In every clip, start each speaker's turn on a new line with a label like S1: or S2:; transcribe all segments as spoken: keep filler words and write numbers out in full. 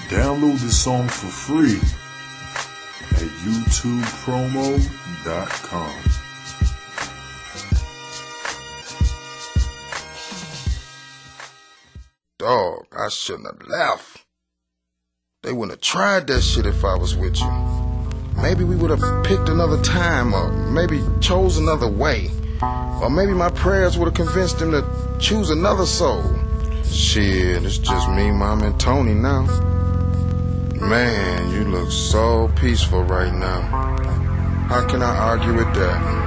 S1: Download the song for free at YouTube Promo dot com.
S2: Dog, I shouldn't have left. They wouldn't have tried that shit if I was with you. Maybe we would have picked another time, or maybe chose another way. Or maybe my prayers would have convinced them to choose another soul. Shit, it's just me, Mom, and Tony now. Man, you look so peaceful right now. How can I argue with that?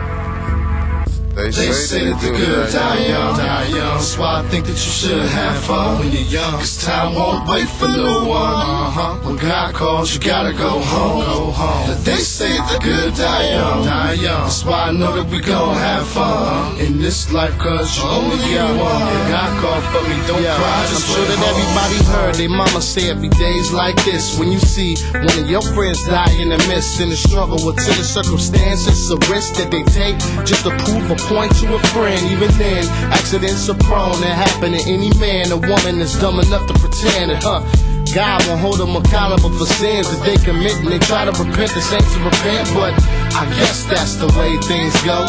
S2: They,
S3: they say, say that the good die young, die young. That's why I think that you should have fun when you're young. Cause time won't wait for no one. Uh-huh. When God calls, you gotta go home. Go home. But they say the good die young, die young. That's why I know that we gon' have fun in this life, cause you only get one. When God called for me, don't yeah, cry, just
S4: I'm sure that home. Everybody heard their mama say every day's like this. When you see one of your friends die in the midst, in the struggle within the circumstances, a risk that they take just to prove a point to a friend. Even then, accidents are prone to happen to any man or woman that's dumb enough to pretend that, huh, God won't hold them accountable for sins that they commit, and they try to repent, the saints to repent. But I guess that's the way things go.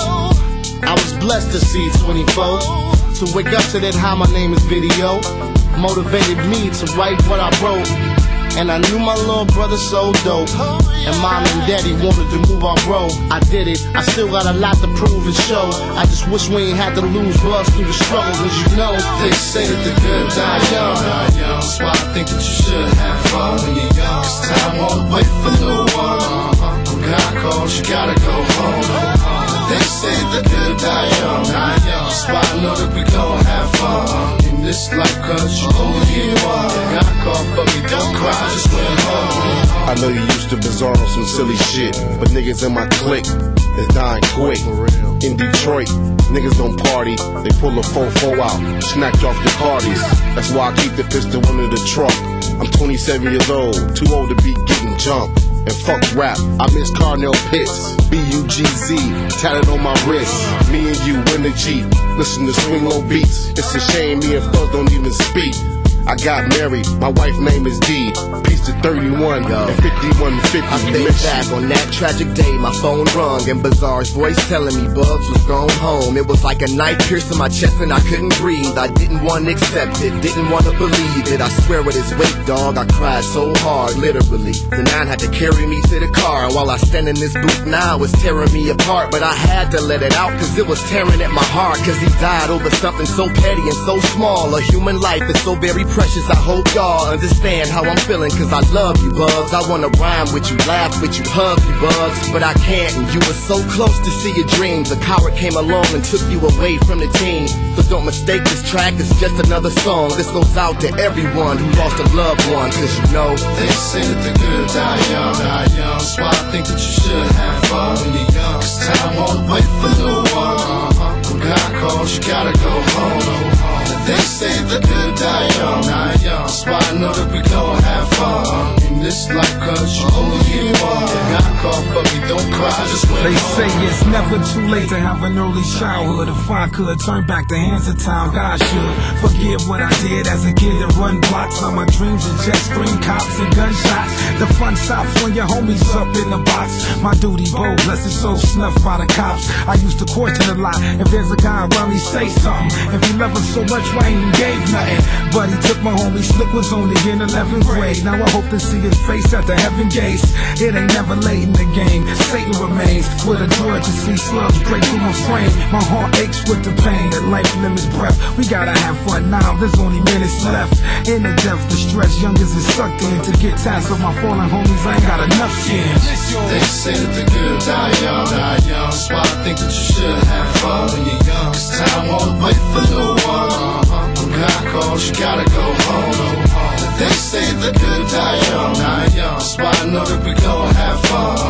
S4: I was blessed to see twenty-four, to wake up to that How My Name Is video, motivated me to write what I wrote. And I knew my little brother so dope, and Mom and Daddy wanted to move our road. I did it, I still got a lot to prove and show. I just wish we ain't had to lose buzz through the struggle, cause you know
S3: they say that the good die young, die young. That's why I think that you should have fun when you're young. Cause time won't wait for no one. Uh-huh. When God calls, you gotta go home. Uh-huh. They say the good die young, die young. That's why I know that we gon' have fun in this life, cause you only get one. When God called for me, don't cry, just went home.
S5: I know you used to bizarre on some silly shit, but niggas in my clique is dying quick. In Detroit, niggas don't party, they pull a fofo out, snatch off your cardies. That's why I keep the pistol under the trunk. I'm twenty-seven years old, too old to be getting jumped. And fuck rap, I miss Carnell Pitts, B U G Z, tatted on my wrist. Me and you in the Jeep, listen to swing low beats. It's a shame me and Fuzz don't even speak. I got married, my wife's name is D. Peace to thirty-one Yo. And fifty-one fifty.
S6: I think back on that tragic day, my phone rung, and Bizarre's voice telling me Bugs was gone home. It was like a knife piercing my chest and I couldn't breathe. I didn't want to accept it, didn't want to believe it. I swear with his weight, dog, I cried so hard, literally. The nine had to carry me to the car, and while I stand in this booth now, it's tearing me apart. But I had to let it out, cause it was tearing at my heart. Cause he died over something so petty and so small. A human life is so very precious. I hope y'all understand how I'm feeling, cause I love you, Bugs. I wanna rhyme with you, laugh with you, hug you, Bugs, but I can't, and you were so close to see your dreams. A coward came along and took you away from the team. So don't mistake this track, it's just another song. This goes out to everyone who lost a loved one, cause you know
S3: they say that the good die young, die young. That's why I think that you should have fun when you're young. Cause time won't wait for no one. Uh-huh. When God calls, you gotta go home. They say the good die young, die young. That's why I know that we gon' have fun in this life, cause you only get one. When God called for me, don't cry, just went
S7: They
S3: home.
S7: say it's never too late to have an early childhood. If I could turn back the hands of time, God should forgive what I did as a kid and run blocks. All my dreams are jet stream cops and gunshots. The fun stops when your homies up in the box. My duty bold, less it's so snuffed by the cops. I used to question a lot. If there's a guy around me, say something. If you love us so much, why ain't gave nothing? But he took my homie, Slick was only in eleventh grade. Now I hope to see his face at the heaven gates. It ain't never late in the game. Satan remains with a joy to see slugs break through my frame. My heart aches with the pain that life limits breath. We gotta have fun now, there's only minutes left. In the depth, the stress, youngers is sucked in. To get tasks of my fallen homies, I ain't got enough skins.
S3: They say that the good die young, die young. That's why I think that you should have fun when you're young. Cause time won't wait for no one. Uh-huh. When God calls, you gotta go home. They say the good die young, die young. That's why I know that we gon' have fun in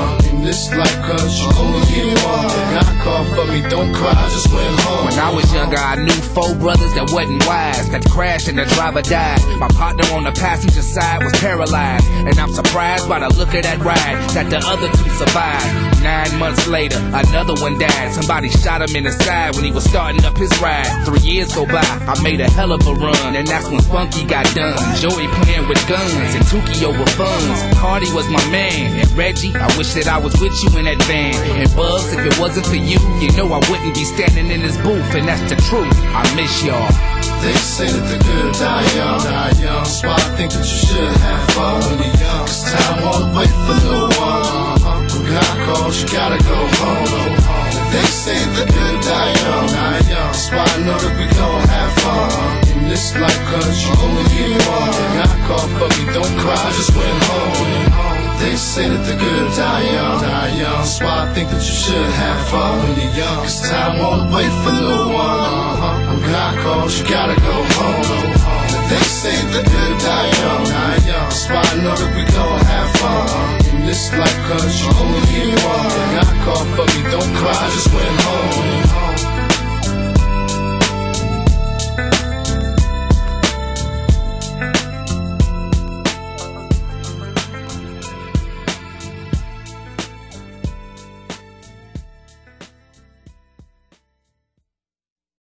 S3: in this life, cause you only get one. God called for me, don't cry, just went home.
S8: When I was younger, I knew four brothers that wasn't wise, that crashed and the driver died. My partner on the passenger side was paralyzed, and I'm surprised by the look of that ride that the other two survived. Nine months later, another one died. Somebody shot him in the side when he was starting up his ride. Three years go by, I made a hell of a run, and that's when Spunky got done. Joey playing with guns and Tukey over funds. Cardi was my man, and Reggie, I wish that I was with you in that van. And Bugs, if it wasn't for you, you know I wouldn't be standing in this booth, and that's the truth. I miss y'all.
S3: They say that the good die young, die young. So I think that you should have fun when you're young. Cause time won't wait for no one. Uh-huh. When God calls, you gotta go home. They say the good die young, die young. So I know that we gon' have fun in this life, cause you only get one. When God called for me, don't cry, just went home. They say that the good die young, die young. So I think that you should have fun when you're young. Cause time won't wait for no one. Uh-huh. When God calls, you gotta go home. They say the good die young, die young. So I know that we gon' have fun in this life, cause you only get one. When God called for me, don't cry, just went home.